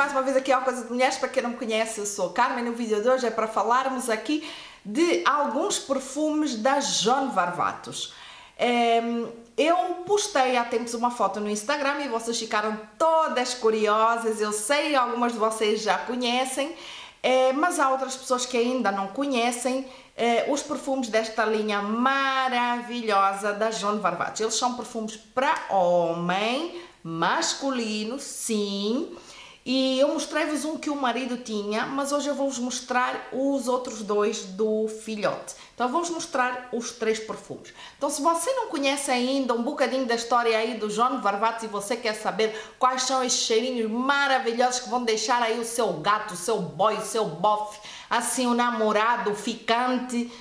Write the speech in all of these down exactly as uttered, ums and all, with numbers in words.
mais uma vez aqui ao Coisa de Mulheres. Para quem não me conhece, eu sou a Carmen. No vídeo de hoje é para falarmos aqui de alguns perfumes da Joan Varvatos. Eu postei há tempos uma foto no Instagram e vocês ficaram todas curiosas. Eu sei, algumas de vocês já conhecem, mas há outras pessoas que ainda não conhecem os perfumes desta linha maravilhosa da Joan Varvatos. Eles são perfumes para homem, masculino, sim. E eu mostrei-vos um que o marido tinha, mas hoje eu vou-vos mostrar os outros dois do filhote. Então vou-vos mostrar os três perfumes. Então se você não conhece ainda um bocadinho da história aí do Joan Varvatos e você quer saber quais são esses cheirinhos maravilhosos que vão deixar aí o seu gato, o seu boy, o seu bofe, assim o namorado, o ficante,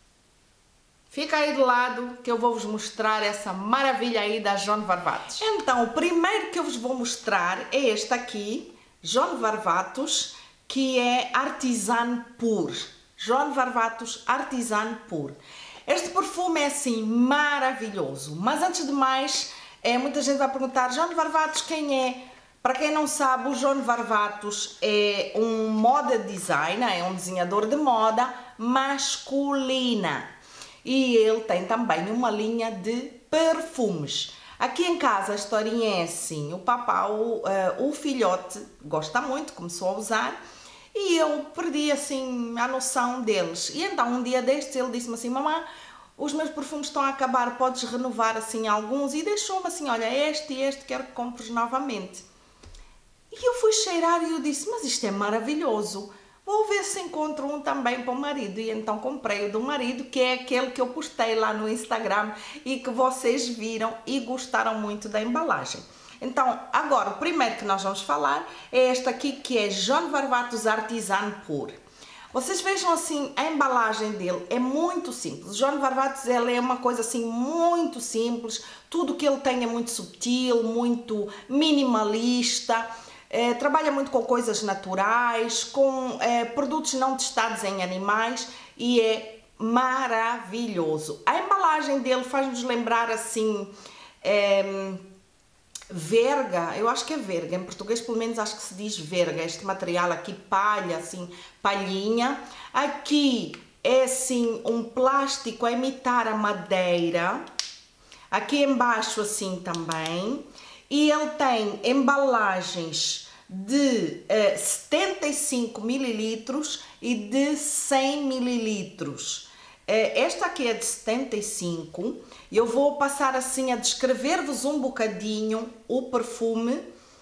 fica aí do lado que eu vou-vos mostrar essa maravilha aí da Joan Varvatos. Então o primeiro que eu vos vou mostrar é este aqui, Joan Varvatos, que é Artisan Pur. Joan Varvatos Artisan Pur. Este perfume é assim maravilhoso, mas antes de mais, é, muita gente vai perguntar, Joan Varvatos quem é? Para quem não sabe, o Joan Varvatos é um moda designer, é um desenhador de moda masculina. E ele tem também uma linha de perfumes. Aqui em casa a historinha é assim, o papá, o, uh, o filhote, gosta muito, começou a usar, e eu perdi assim a noção deles. E então um dia destes ele disse-me assim, mamãe, os meus perfumes estão a acabar, podes renovar assim alguns? E deixou-me assim, olha, este e este quero que compres novamente. E eu fui cheirar e eu disse, mas isto é maravilhoso. Vou ver se encontro um também para o marido. E então comprei o do marido, que é aquele que eu postei lá no Instagram e que vocês viram e gostaram muito da embalagem. Então, agora, o primeiro que nós vamos falar é este aqui, que é Joan Varvatos Artisan Pur. Vocês vejam assim, a embalagem dele é muito simples. Joan Varvatos, ela é uma coisa assim muito simples. Tudo que ele tem é muito sutil, muito minimalista. É, trabalha muito com coisas naturais, com é, produtos não testados em animais e é maravilhoso. A embalagem dele faz-nos lembrar assim, é, verga, eu acho que é verga, em português pelo menos acho que se diz verga, este material aqui, palha, assim, palhinha. Aqui é assim um plástico a imitar a madeira, aqui embaixo assim também. E ele tem embalagens de uh, setenta e cinco mililitros e de cem mililitros. Uh, esta aqui é de setenta e cinco. Eu vou passar assim a descrever-vos um bocadinho o perfume.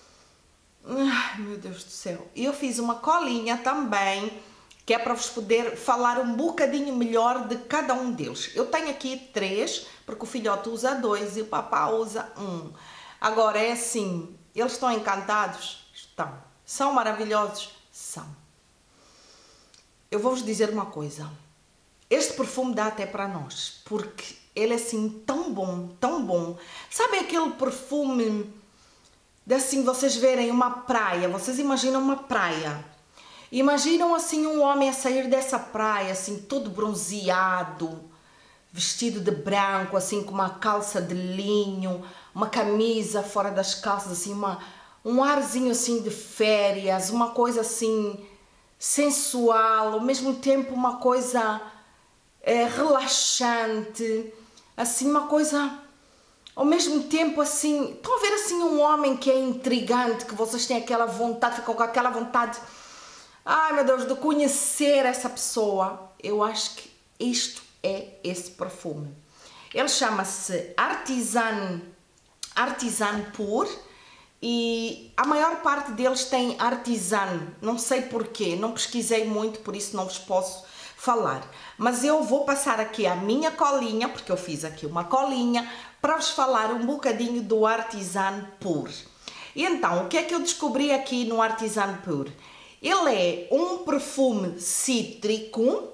Ai, meu Deus do céu. Eu fiz uma colinha também, que é para vos poder falar um bocadinho melhor de cada um deles. Eu tenho aqui três, porque o filhote usa dois e o papá usa um. Agora é assim, eles estão encantados? Estão. São maravilhosos? São. Eu vou-vos dizer uma coisa, este perfume dá até para nós, porque ele é assim tão bom, tão bom. Sabe aquele perfume de assim vocês verem uma praia, vocês imaginam uma praia, imaginam assim um homem a sair dessa praia, assim todo bronzeado, vestido de branco, assim com uma calça de linho, uma camisa fora das calças, assim, uma, um arzinho assim de férias, uma coisa assim sensual, ao mesmo tempo uma coisa é, relaxante, assim uma coisa, ao mesmo tempo assim, estão a ver assim um homem que é intrigante, que vocês têm aquela vontade, ficam com aquela vontade, ai meu Deus, de conhecer essa pessoa. Eu acho que isto é esse perfume. Ele chama-se Artisan, Artisan Pur e a maior parte deles tem artisan. Não sei porquê, não pesquisei muito, por isso não vos posso falar. Mas eu vou passar aqui a minha colinha, porque eu fiz aqui uma colinha, para vos falar um bocadinho do Artisan Pur. E então, o que é que eu descobri aqui no Artisan Pur? Ele é um perfume cítrico,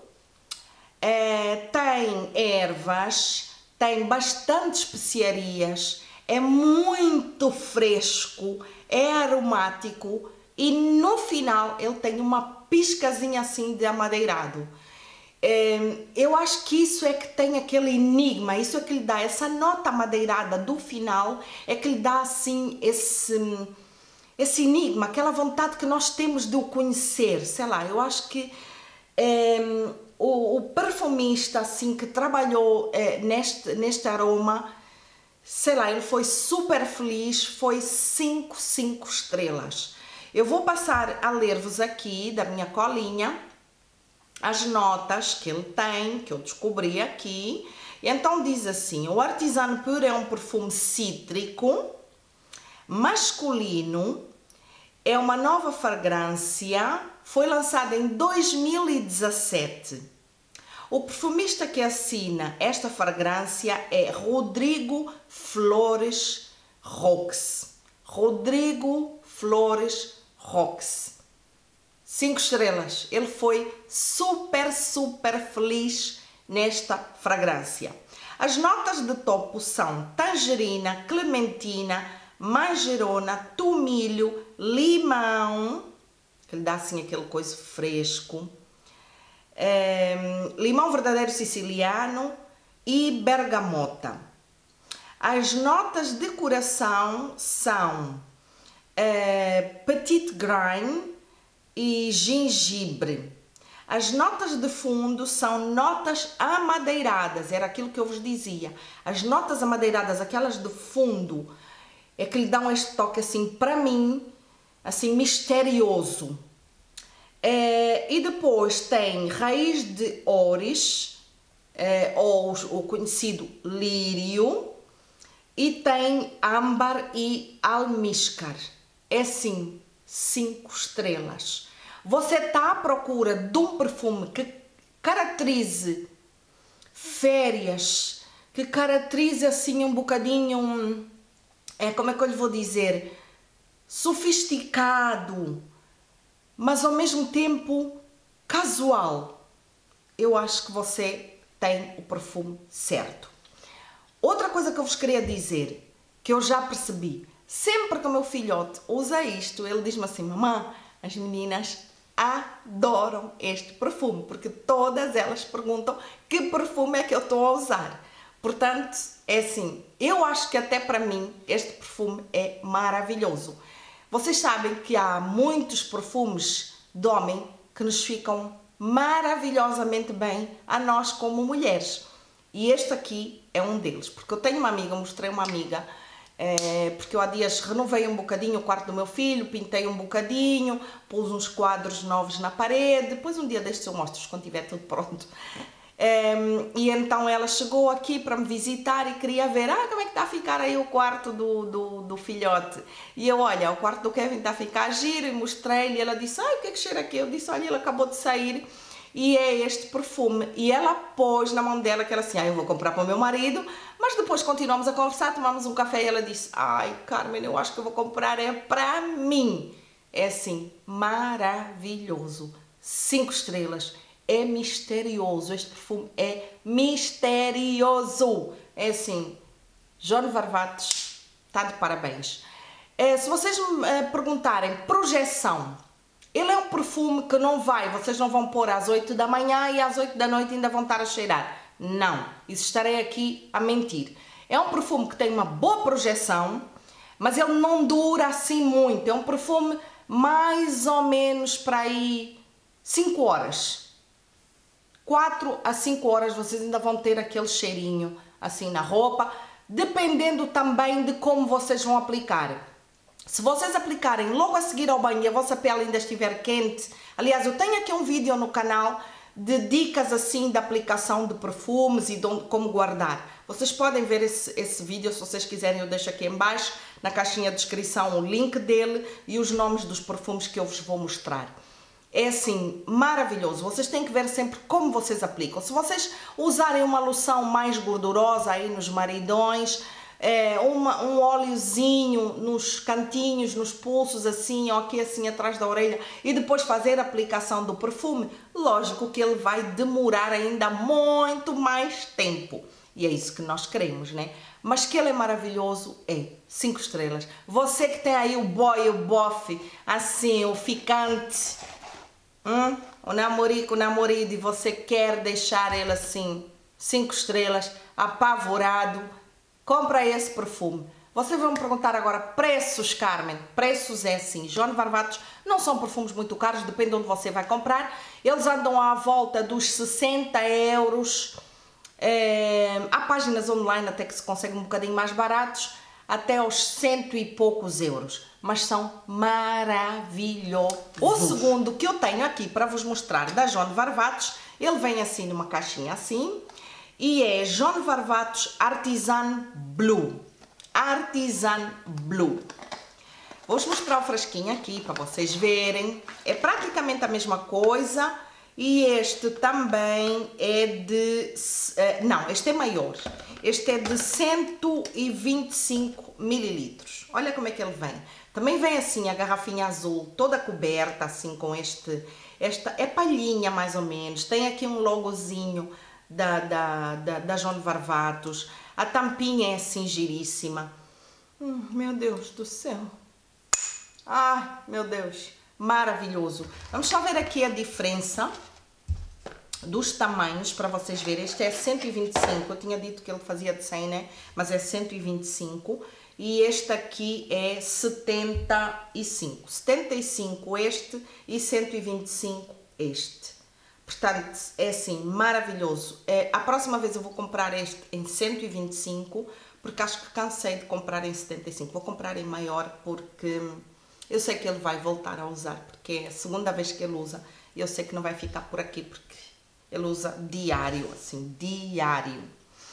É, tem ervas, tem bastante especiarias, é muito fresco, é aromático e no final ele tem uma piscazinha assim de amadeirado. É, eu acho que isso é que tem aquele enigma, isso é que lhe dá essa nota amadeirada do final, é que lhe dá assim esse, esse enigma, aquela vontade que nós temos de o conhecer, sei lá, eu acho que é, o, o perfumista assim que trabalhou é, neste, neste aroma, sei lá, ele foi super feliz, foi cinco, cinco estrelas. Eu vou passar a ler-vos aqui da minha colinha as notas que ele tem, que eu descobri aqui. Então diz assim: o Artisan Pur é um perfume cítrico, masculino, é uma nova fragrância, foi lançada em dois mil e dezassete. O perfumista que assina esta fragrância é Rodrigo Flores Rox. Rodrigo Flores Rox. Cinco estrelas. Ele foi super, super feliz nesta fragrância. As notas de topo são tangerina, clementina, manjerona, tomilho, limão, que lhe dá assim aquele coisa fresco, é, limão verdadeiro siciliano e bergamota. As notas de coração são é, petit grain e gengibre. As notas de fundo são notas amadeiradas, era aquilo que eu vos dizia. As notas amadeiradas, aquelas de fundo, é que lhe dão este toque assim, para mim, assim, misterioso. É, e depois tem raiz de oris, é, ou o conhecido lírio, e tem âmbar e almíscar. É sim, cinco estrelas. Você está à procura de um perfume que caracterize férias, que caracterize assim um bocadinho, é, como é que eu lhe vou dizer, sofisticado, mas ao mesmo tempo casual. Eu acho que você tem o perfume certo. Outra coisa que eu vos queria dizer, que eu já percebi, sempre que o meu filhote usa isto, ele diz-me assim: mamãe, as meninas adoram este perfume, porque todas elas perguntam que perfume é que eu estou a usar. Portanto, é assim, eu acho que até para mim este perfume é maravilhoso. Vocês sabem que há muitos perfumes de homem que nos ficam maravilhosamente bem a nós como mulheres. E este aqui é um deles, porque eu tenho uma amiga, mostrei uma amiga, é, porque eu há dias renovei um bocadinho o quarto do meu filho, pintei um bocadinho, pus uns quadros novos na parede, depois um dia destes eu mostro quando tiver tudo pronto. É, e então ela chegou aqui para me visitar e queria ver, ah, como é que está a ficar aí o quarto do, do, do filhote. E eu, olha, o quarto do Kevin está a ficar giro, e mostrei-lhe, e ela disse, ah, o que é que cheira aqui? Eu disse, olha, ele acabou de sair e é este perfume. E ela pôs na mão dela, que era assim, ah, eu vou comprar para o meu marido, mas depois continuamos a conversar, tomamos um café e ela disse, ai, Carmen, eu acho que eu vou comprar é para mim. É assim, maravilhoso, cinco estrelas. É misterioso, este perfume é misterioso. É assim, João Varvatos está de parabéns. É, se vocês me é, perguntarem, projeção, ele é um perfume que não vai, vocês não vão pôr às oito da manhã e às oito da noite ainda vão estar a cheirar. Não, isso estarei aqui a mentir. É um perfume que tem uma boa projeção, mas ele não dura assim muito. É um perfume mais ou menos para aí cinco horas. quatro a cinco horas vocês ainda vão ter aquele cheirinho assim na roupa, dependendo também de como vocês vão aplicar. Se vocês aplicarem logo a seguir ao banho e a vossa pele ainda estiver quente, aliás, eu tenho aqui um vídeo no canal de dicas assim de aplicação de perfumes e de onde, como guardar. Vocês podem ver esse, esse vídeo, se vocês quiserem eu deixo aqui em baixo, na caixinha de descrição, o link dele e os nomes dos perfumes que eu vos vou mostrar. É assim, maravilhoso. Vocês têm que ver sempre como vocês aplicam. Se vocês usarem uma loção mais gordurosa aí nos maridões, é, uma, um óleozinho nos cantinhos, nos pulsos, assim, ou aqui assim atrás da orelha, e depois fazer a aplicação do perfume, lógico que ele vai demorar ainda muito mais tempo. E é isso que nós queremos, né? Mas que ele é maravilhoso, é cinco estrelas. Você que tem aí o boy, o bofe, assim, o ficante, hum, o namorico, o namorido, e você quer deixar ele assim, cinco estrelas, apavorado, compra esse perfume. Vocês vão me perguntar agora preços, Carmen. Preços é assim, João Varvatos não são perfumes muito caros, depende de onde você vai comprar. Eles andam à volta dos sessenta euros. É, há páginas online até que se consegue um bocadinho mais baratos, até aos cento e poucos euros. Mas são maravilhosos. O segundo que eu tenho aqui para vos mostrar da João Varvatos, ele vem assim numa caixinha assim. E é João Varvatos Artisan Blue. Artisan Blue. Vou-vos mostrar o frasquinho aqui para vocês verem. É praticamente a mesma coisa. E este também é de... Não, este é maior. Este é de cento e vinte e cinco mililitros. Olha como é que ele vem. Também vem assim a garrafinha azul, toda coberta assim com este... Esta é palhinha mais ou menos. Tem aqui um logozinho da, da, da, da João Varvatos. A tampinha é assim giríssima. Hum, meu Deus do céu. Ah, meu Deus. Maravilhoso. Vamos só ver aqui a diferença dos tamanhos para vocês verem. Este é cento e vinte e cinco. Eu tinha dito que ele fazia de cem, né? Mas é cento e vinte e cinco. E este aqui é setenta e cinco. setenta e cinco este e cento e vinte e cinco este. Portanto, é assim, maravilhoso. É, a próxima vez eu vou comprar este em cento e vinte e cinco, porque acho que cansei de comprar em setenta e cinco. Vou comprar em maior porque eu sei que ele vai voltar a usar, porque é a segunda vez que ele usa. E eu sei que não vai ficar por aqui, porque ele usa diário, assim, diário.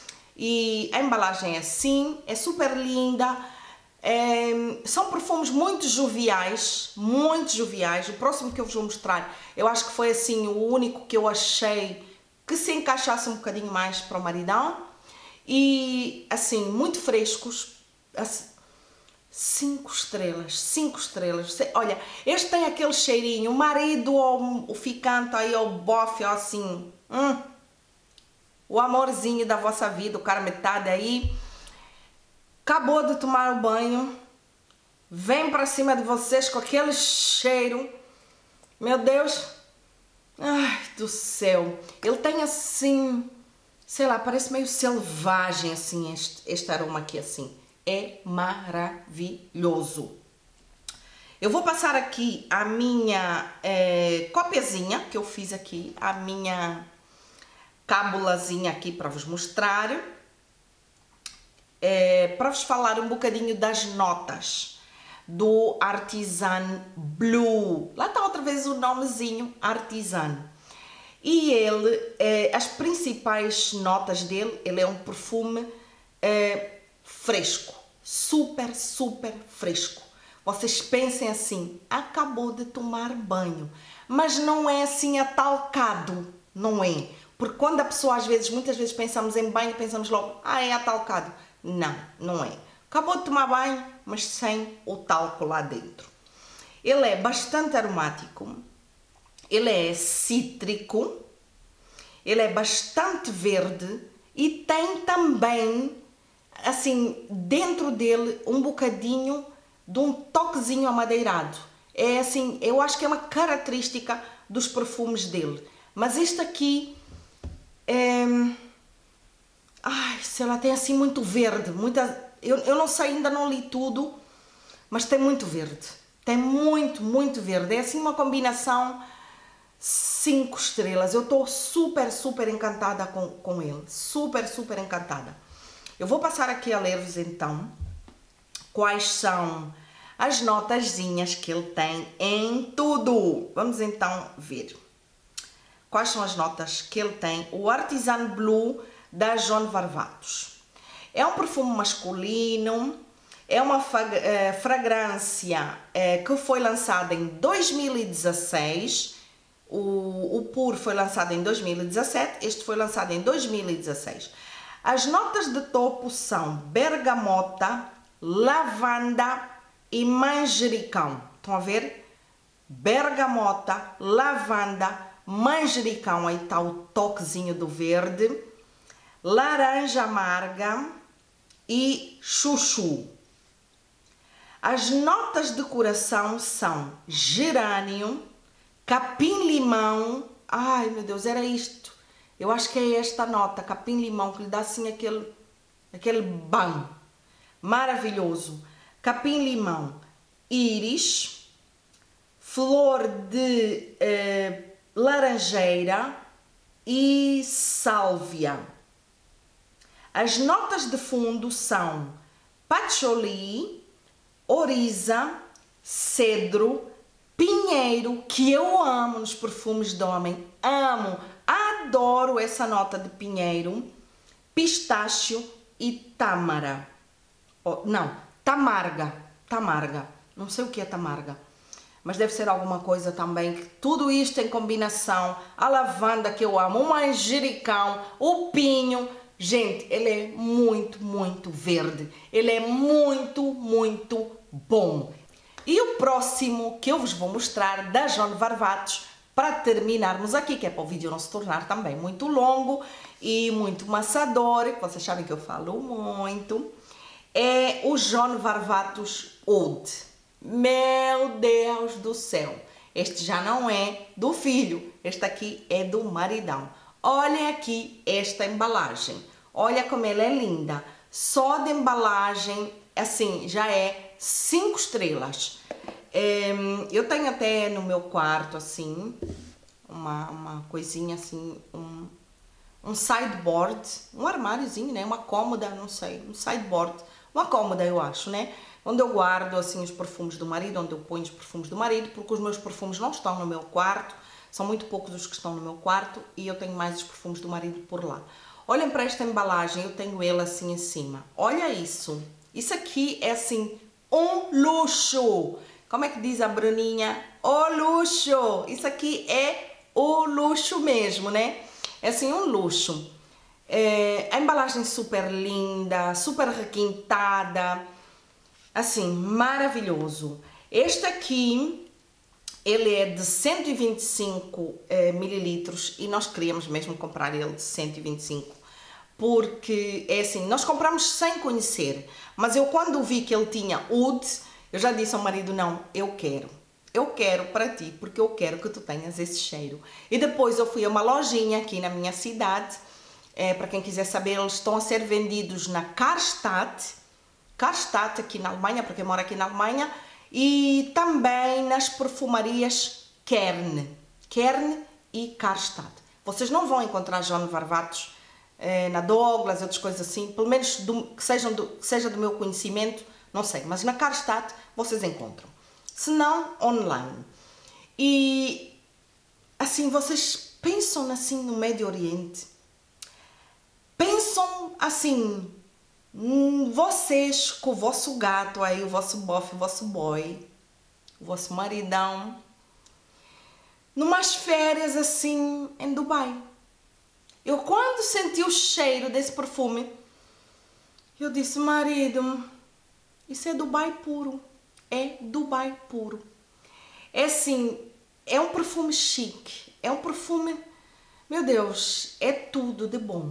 E a embalagem é assim, é super linda. É, são perfumes muito joviais, muito joviais. O próximo que eu vos vou mostrar, eu acho que foi assim o único que eu achei que se encaixasse um bocadinho mais para o maridão. E assim, muito frescos, assim, cinco estrelas, cinco estrelas. Olha, este tem aquele cheirinho, o marido ou o ficante aí, ou o bofe, assim, hum, o amorzinho da vossa vida, o cara metade aí. Acabou de tomar o banho, vem para cima de vocês com aquele cheiro, meu Deus, ai do céu, ele tem assim, sei lá, parece meio selvagem assim este, este aroma aqui assim, é maravilhoso. Eu vou passar aqui a minha é, copiazinha que eu fiz aqui, a minha cábulazinha aqui para vos mostrar. É, para vos falar um bocadinho das notas do Artisan Blue. Lá está outra vez o nomezinho Artisan. E ele, é, as principais notas dele, ele é um perfume é, fresco, super, super fresco. Vocês pensem assim, acabou de tomar banho, mas não é assim atalcado, não é? Porque quando a pessoa às vezes, muitas vezes pensamos em banho, pensamos logo, ah, é atalcado. Não, não é. Acabou de tomar banho, mas sem o talco lá dentro. Ele é bastante aromático, ele é cítrico, ele é bastante verde e tem também, assim, dentro dele um bocadinho de um toquezinho amadeirado. É assim, eu acho que é uma característica dos perfumes dele. Mas este aqui é... Ai, sei lá, tem assim muito verde, muita... Eu, eu não sei, ainda não li tudo, mas tem muito verde. Tem muito, muito verde. É assim uma combinação cinco estrelas. Eu estou super, super encantada com, com ele. Super, super encantada. Eu vou passar aqui a ler-vos então quais são as notazinhas que ele tem em tudo. Vamos então ver. Quais são as notas que ele tem? O Artisan Blue da João Varvatos. É um perfume masculino, é uma fragrância que foi lançada em dois mil e dezasseis, o, o Pur foi lançado em dois mil e dezassete, este foi lançado em dois mil e dezasseis. As notas de topo são bergamota, lavanda e manjericão. Estão a ver? Bergamota, lavanda, manjericão, aí está o toquezinho do verde, laranja amarga e chuchu. As notas de coração são gerânio, capim-limão. Ai, meu Deus, era isto. Eu acho que é esta nota, capim-limão, que lhe dá assim aquele, aquele bam. maravilhoso. Capim-limão, íris, flor de eh, laranjeira e sálvia. As notas de fundo são patchouli, oriza, cedro, pinheiro, que eu amo nos perfumes de homem, amo, adoro essa nota de pinheiro, pistácio e tâmara. Oh, não, tamarga, tamarga, não sei o que é tamarga, mas deve ser alguma coisa também, que tudo isto em combinação, a lavanda que eu amo, o manjericão, o pinho. Gente, ele é muito, muito verde. Ele é muito, muito bom. E o próximo que eu vos vou mostrar da Joan Varvatos, para terminarmos aqui, que é para o vídeo não se tornar também muito longo e muito maçador, vocês sabem que eu falo muito, é o Joan Varvatos Oud. Meu Deus do céu! Este já não é do filho, este aqui é do maridão. Olhem aqui esta embalagem, olha como ela é linda, só de embalagem, assim, já é cinco estrelas. É, eu tenho até no meu quarto, assim, uma, uma coisinha assim, um, um sideboard, um armáriozinho, né, uma cômoda, não sei, um sideboard, uma cômoda eu acho, né, onde eu guardo, assim, os perfumes do marido, onde eu ponho os perfumes do marido, porque os meus perfumes não estão no meu quarto. São muito poucos os que estão no meu quarto e eu tenho mais os perfumes do marido por lá. Olhem para esta embalagem, eu tenho ele assim em cima. Olha isso. Isso aqui é assim, um luxo. Como é que diz a Bruninha? O luxo. Isso aqui é o luxo mesmo, né? É assim, um luxo. É, a embalagem super linda, super requintada. Assim, maravilhoso. Este aqui... ele é de cento e vinte e cinco eh, mililitros e nós queríamos mesmo comprar ele de cento e vinte e cinco, porque é assim, nós compramos sem conhecer, mas eu quando vi que ele tinha oud, eu já disse ao marido, não, eu quero, eu quero para ti, porque eu quero que tu tenhas esse cheiro. E depois eu fui a uma lojinha aqui na minha cidade, eh, para quem quiser saber, eles estão a ser vendidos na Karstadt, Karstadt aqui na Alemanha, para quem mora aqui na Alemanha, e também nas perfumarias Kern, Kern e Karstadt. Vocês não vão encontrar Joan Varvatos eh, na Douglas, outras coisas assim, pelo menos do, que, sejam do, que seja do meu conhecimento, não sei, mas na Karstadt vocês encontram, se não, online. E assim, vocês pensam assim no Médio Oriente, pensam assim... Hum, vocês com o vosso gato aí, o vosso bofe, o vosso boy, o vosso maridão, numas férias assim em Dubai. Eu quando senti o cheiro desse perfume, eu disse, marido, isso é Dubai puro, é Dubai puro. É assim, é um perfume chique, é um perfume, meu Deus, é tudo de bom.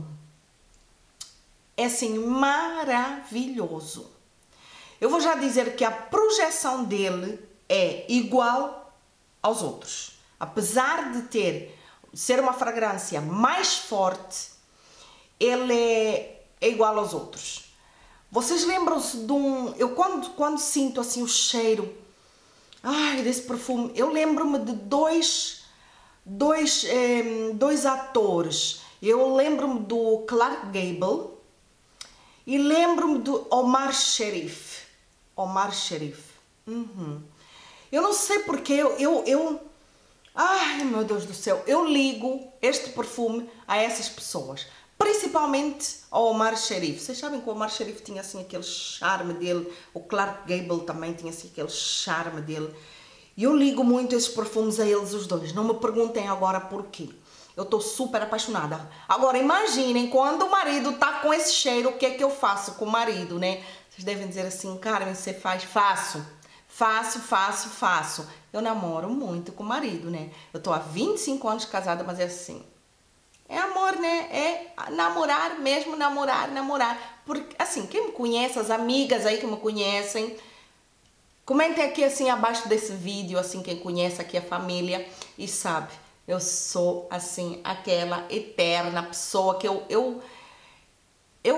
É assim, maravilhoso. Eu vou já dizer que a projeção dele é igual aos outros. Apesar de ter, ser uma fragrância mais forte, ele é, é igual aos outros. Vocês lembram-se de um... Eu quando, quando sinto assim o cheiro, ai, desse perfume, eu lembro-me de dois, dois, eh, dois atores. Eu lembro-me do Clark Gable, e lembro-me do Omar Sharif. Omar Sharif. Uhum. Eu não sei porque eu, eu, eu... Ai, meu Deus do céu. Eu ligo este perfume a essas pessoas. Principalmente ao Omar Sharif. Vocês sabem que o Omar Sharif tinha assim aquele charme dele. O Clark Gable também tinha assim aquele charme dele. E eu ligo muito esses perfumes a eles os dois. Não me perguntem agora porquê. Eu tô super apaixonada. Agora, imaginem, quando o marido tá com esse cheiro, o que é que eu faço com o marido, né? Vocês devem dizer assim, Carmen, você faz? Faço. Faço, faço, faço. Eu namoro muito com o marido, né? Eu tô há vinte e cinco anos casada, mas é assim. É amor, né? É namorar mesmo, namorar, namorar. Porque, assim, quem me conhece, as amigas aí que me conhecem, comentem aqui, assim, abaixo desse vídeo, assim, quem conhece aqui a família e sabe. Eu sou, assim, aquela eterna pessoa que eu, eu, eu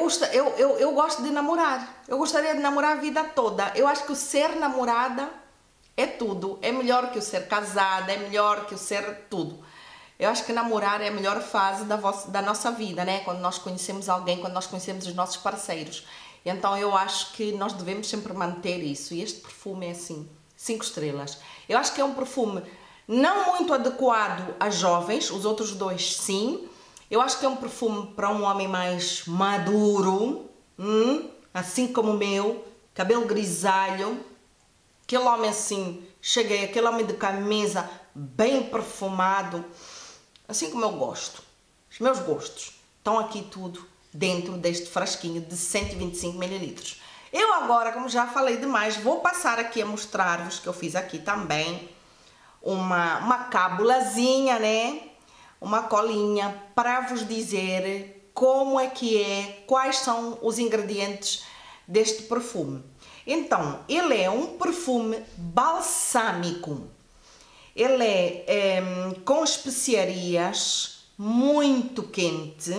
gosto, eu, eu, eu gosto de namorar. Eu gostaria de namorar a vida toda. Eu acho que o ser namorada é tudo. É melhor que o ser casada, é melhor que o ser tudo. Eu acho que namorar é a melhor fase da, vossa, da nossa vida, né? Quando nós conhecemos alguém, quando nós conhecemos os nossos parceiros. Então eu acho que nós devemos sempre manter isso. E este perfume é assim, cinco estrelas. Eu acho que é um perfume não muito adequado a jovens, os outros dois sim. Eu acho que é um perfume para um homem mais maduro, hum? Assim como o meu, cabelo grisalho. Aquele homem assim, cheguei, aquele homem de camisa bem perfumado. Assim como eu gosto. Os meus gostos estão aqui tudo dentro deste frasquinho de cento e vinte e cinco mililitros. Eu agora, como já falei demais, vou passar aqui a mostrar-vos, que eu fiz aqui também, uma, uma cábulazinha, né? Uma colinha para vos dizer como é que é, quais são os ingredientes deste perfume. Então, ele é um perfume balsâmico. Ele é, é com especiarias, muito quente.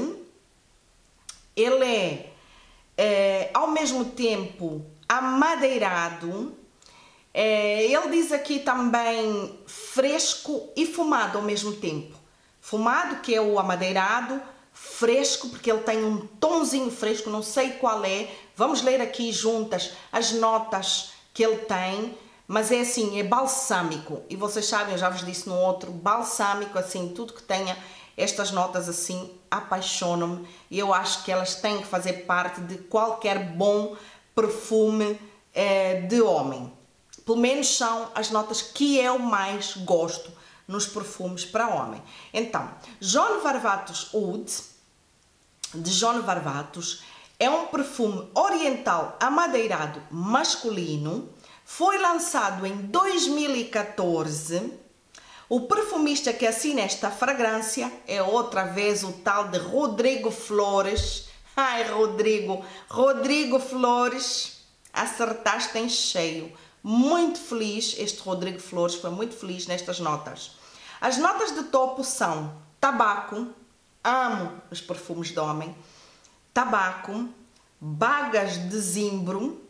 Ele é, é ao mesmo tempo amadeirado. É, ele diz aqui também fresco e fumado ao mesmo tempo. Fumado, que é o amadeirado, fresco, porque ele tem um tonzinho fresco, não sei qual é. Vamos ler aqui juntas as notas que ele tem. Mas é assim, é balsâmico. E vocês sabem, eu já vos disse no outro, balsâmico, assim, tudo que tenha estas notas assim, apaixonam-me. E eu acho que elas têm que fazer parte de qualquer bom perfume eh, de homem. Pelo menos são as notas que eu mais gosto nos perfumes para homem. Então, João Varvatos Oud, de João Varvatos, é um perfume oriental amadeirado masculino. Foi lançado em dois mil e quatorze. O perfumista que assina esta fragrância é outra vez o tal de Rodrigo Flores. Ai, Rodrigo, Rodrigo Flores, acertaste em cheio. Muito feliz, este Rodrigo Flores foi muito feliz nestas notas. As notas de topo são tabaco, amo os perfumes de homem, tabaco, bagas de zimbro,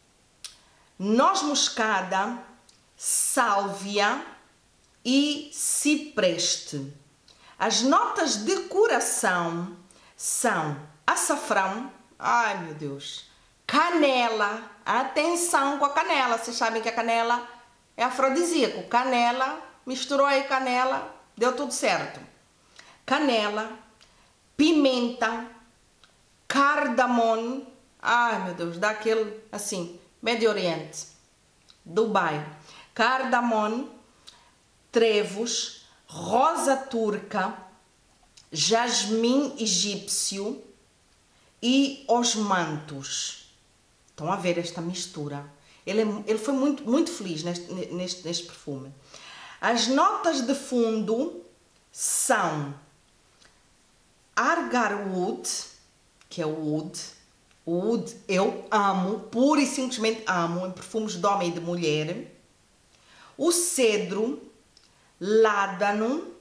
noz moscada, sálvia e cipreste. As notas de coração são açafrão, ai meu Deus, canela, atenção com a canela, vocês sabem que a canela é afrodisíaco, canela, misturou aí canela, deu tudo certo. Canela, pimenta, cardamom, ai meu Deus, dá aquele assim, Médio Oriente, Dubai, cardamom, trevos, rosa turca, jasmim egípcio e osmantos. Estão a ver esta mistura? Ele, é, ele foi muito, muito feliz neste, neste, neste perfume. As notas de fundo são Agarwood, que é o oud. O oud eu amo, pura e simplesmente amo, em perfumes de homem e de mulher. O cedro, ládano,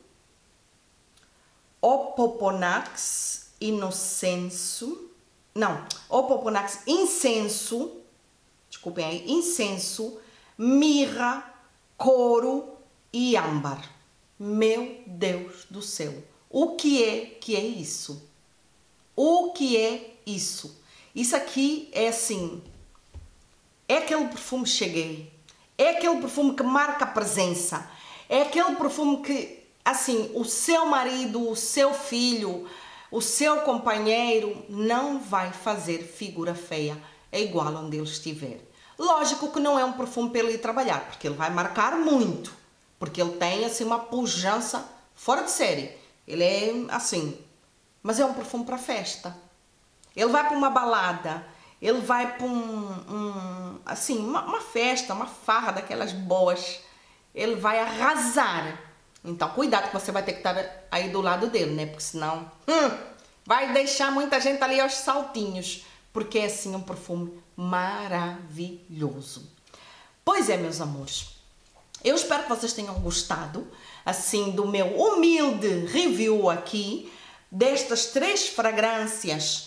opoponax, incenso, não, opoponax, incenso, desculpem aí, incenso, mirra, couro e âmbar. Meu Deus do céu, o que é que é isso? O que é isso? Isso aqui é assim, é aquele perfume cheguei, é aquele perfume que marca a presença, é aquele perfume que, assim, o seu marido, o seu filho, o seu companheiro não vai fazer figura feia, é igual onde ele estiver. Lógico que não é um perfume para ele ir trabalhar, porque ele vai marcar muito, porque ele tem, assim, uma pujança fora de série. Ele é assim, mas é um perfume para festa. Ele vai para uma balada, ele vai para um, um assim, uma, uma festa, uma farra daquelas boas. Ele vai arrasar. Então, cuidado que você vai ter que estar aí do lado dele, né? Porque senão, hum, vai deixar muita gente ali aos saltinhos. Porque é, assim, um perfume maravilhoso. Pois é, meus amores. Eu espero que vocês tenham gostado, assim, do meu humilde review aqui, destas três fragrâncias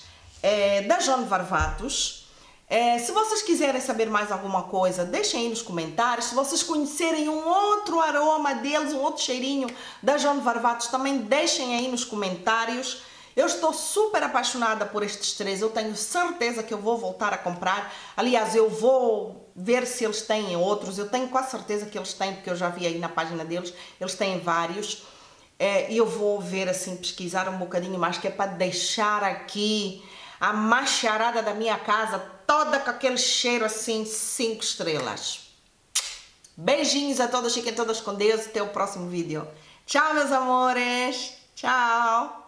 é, da John Varvatos. É, se vocês quiserem saber mais alguma coisa, deixem aí nos comentários. Se vocês conhecerem um outro aroma deles, um outro cheirinho da John Varvatos, também deixem aí nos comentários. Eu estou super apaixonada por estes três, eu tenho certeza que eu vou voltar a comprar. Aliás, eu vou ver se eles têm outros, eu tenho quase certeza que eles têm, porque eu já vi aí na página deles, eles têm vários. É, e eu vou ver assim, pesquisar um bocadinho mais, que é para deixar aqui a macharada da minha casa toda com aquele cheiro assim, cinco estrelas. Beijinhos a todos, fiquem todas com Deus, até o próximo vídeo. Tchau, meus amores, tchau!